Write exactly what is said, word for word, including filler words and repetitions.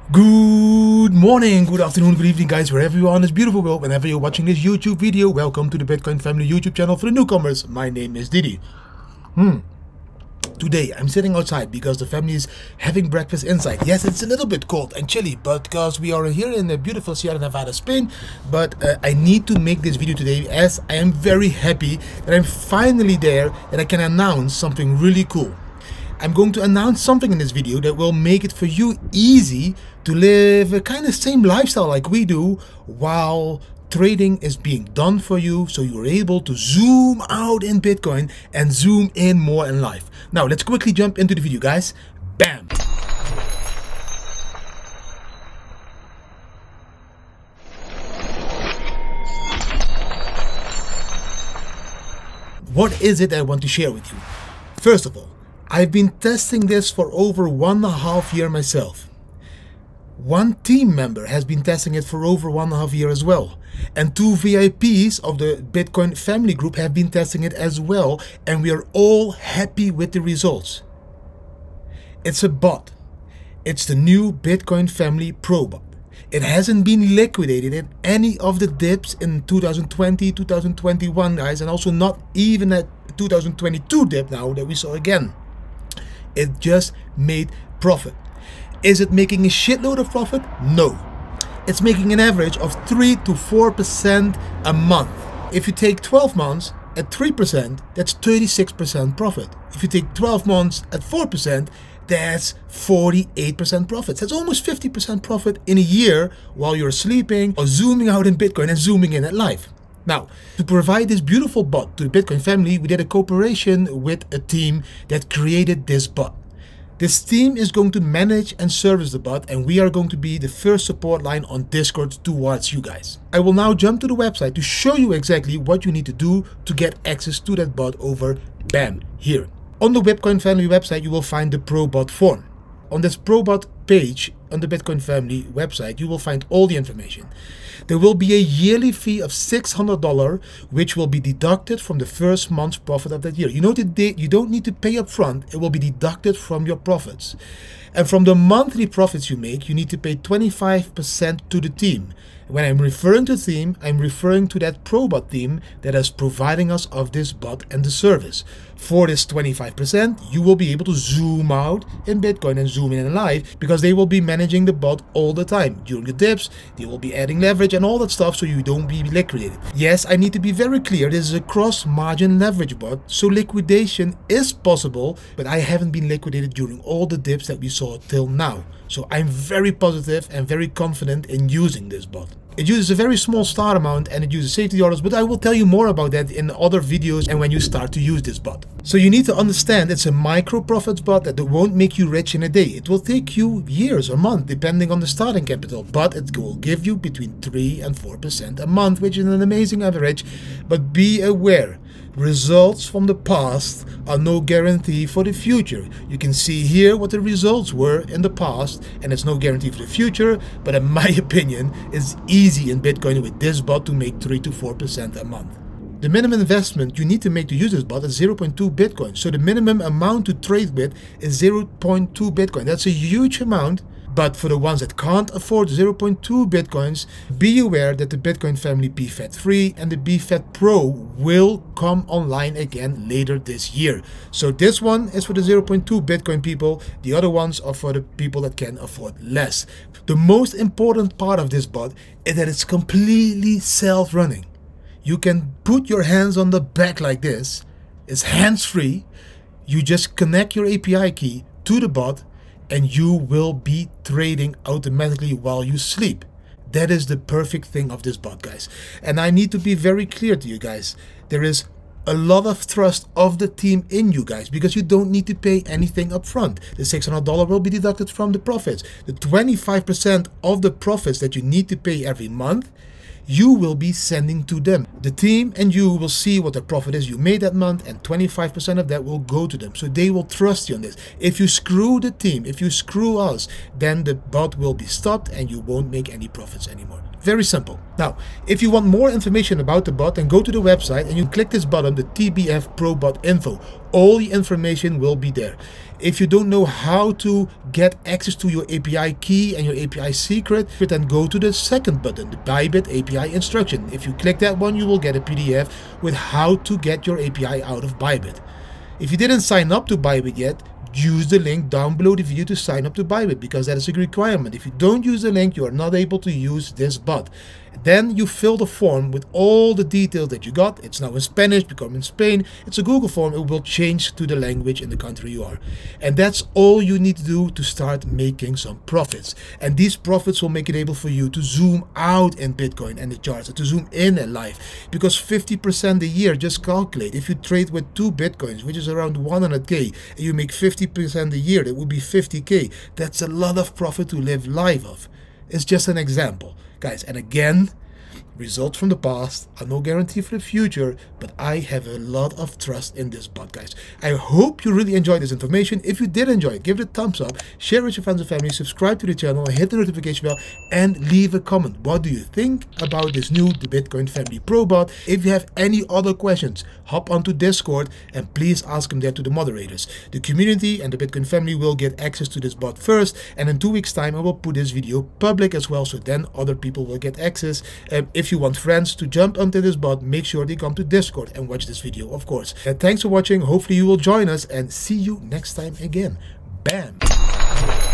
Good morning, good afternoon, good evening guys, wherever you are in this beautiful world, whenever you're watching this YouTube video. Welcome to the Bitcoin Family YouTube channel for the newcomers. My name is Didi. Hmm. Today I'm sitting outside because the family is having breakfast inside. Yes, it's a little bit cold and chilly, but because we are here in the beautiful Sierra Nevada, Spain. But uh, I need to make this video today as I am very happy that I'm finally there, that I can announce something really cool. I'm going to announce something in this video that will make it for you easy to live a kind of same lifestyle like we do while trading is being done for you, so you're able to zoom out in Bitcoin and zoom in more in life. Now let's quickly jump into the video, guys. Bam! What is it I want to share with you? First of all, I've been testing this for over one and a half year myself. One team member has been testing it for over one and a half year as well. And two V I Ps of the Bitcoin family group have been testing it as well. And we are all happy with the results. It's a bot. It's the new Bitcoin Family Pro bot. It hasn't been liquidated in any of the dips in two thousand twenty, two thousand twenty-one, guys. And also not even at two thousand twenty-two dip now that we saw again. It just made profit. Is it making a shitload of profit? No. It's making an average of three to four percent a month. If you take twelve months at three percent, that's thirty-six percent profit. If you take twelve months at four percent, that's forty-eight percent profit. That's almost fifty percent profit in a year while you're sleeping or zooming out in Bitcoin and zooming in at life. Now, to provide this beautiful bot to the Bitcoin family, we did a cooperation with a team that created this bot. This team is going to manage and service the bot, and we are going to be the first support line on Discord towards you guys. I will now jump to the website to show you exactly what you need to do to get access to that bot over, bam, here. On the Bitcoin family website, you will find the Pro Bot form. On this Pro Bot page on the Bitcoin family website, you will find all the information. There will be a yearly fee of six hundred dollars, which will be deducted from the first month's profit of that year. You know that you don't need to pay up front. It will be deducted from your profits. And from the monthly profits you make, you need to pay twenty-five percent to the team. When I'm referring to team, I'm referring to that ProBot team that is providing us of this bot and the service. For this twenty-five percent, you will be able to zoom out in Bitcoin and zoom in in live, because they will be managing the bot all the time. During the dips, they will be adding leverage and all that stuff, so you don't be liquidated. Yes, I need to be very clear, this is a cross-margin leverage bot, so liquidation is possible, but I haven't been liquidated during all the dips that we saw till now. So I'm very positive and very confident in using this bot. It uses a very small start amount and it uses safety orders, but I will tell you more about that in other videos and when you start to use this bot. So you need to understand it's a micro profits bot that won't make you rich in a day. It will take you years or months depending on the starting capital, but it will give you between three and four percent a month, which is an amazing average. But be aware, results from the past are no guarantee for the future. You can see here what the results were in the past, and it's no guarantee for the future, but in my opinion, it's easy in Bitcoin with this bot to make three to four percent a month. The minimum investment you need to make to use this bot is zero point two Bitcoin. So the minimum amount to trade with is zero point two Bitcoin. That's a huge amount. But for the ones that can't afford zero point two Bitcoins, be aware that the Bitcoin Family B F A T three and the B F A T Pro will come online again later this year. So this one is for the zero point two Bitcoin people. The other ones are for the people that can afford less. The most important part of this bot is that it's completely self-running. You can put your hands on the back like this. It's hands-free. You just connect your A P I key to the bot, and you will be trading automatically while you sleep. That is the perfect thing of this bot, guys. And I need to be very clear to you guys. There is a lot of trust of the team in you guys, because you don't need to pay anything up front. The six hundred dollars will be deducted from the profits. The twenty-five percent of the profits that you need to pay every month, you will be sending to them. The team and you will see what the profit is you made that month, and twenty-five percent of that will go to them. So they will trust you on this. If you screw the team, if you screw us, then the bot will be stopped and you won't make any profits anymore. Very simple. Now, if you want more information about the bot, then go to the website and you click this button, the T B F Pro Bot Info. all the information will be there. If you don't know how to get access to your A P I key and your A P I secret, then go to the second button, the Bybit A P I instruction. If you click that one, you will get a P D F with how to get your A P I out of Bybit. If you didn't sign up to Bybit yet, use the link down below the video to sign up to Bybit, because that is a requirement. If you don't use the link, you are not able to use this bot. Then you fill the form with all the details that you got. It's now in Spanish, become in Spain. It's a Google form. It will change to the language in the country you are. And that's all you need to do to start making some profits. And these profits will make it able for you to zoom out in Bitcoin and the charts, and to zoom in in life. Because fifty percent a year, just calculate. If you trade with two Bitcoins, which is around one hundred K, and you make fifty percent a year, that would be fifty K. That's a lot of profit to live life of. It's just an example. Guys, and again, results from the past are no guarantee for the future, but I have a lot of trust in this bot, guys. I hope you really enjoyed this information. If you did enjoy it, give it a thumbs up, share it with your friends and family, subscribe to the channel, hit the notification bell, and leave a comment. What do you think about this new The Bitcoin Family Pro bot? If you have any other questions, hop onto Discord and please ask them there to the moderators. The community and the Bitcoin family will get access to this bot first, and in two weeks time I will put this video public as well, so then other people will get access. Um, if you want friends to jump onto this bot, make sure they come to Discord and watch this video, of course. And thanks for watching. Hopefully you will join us, and see you next time again. Bam!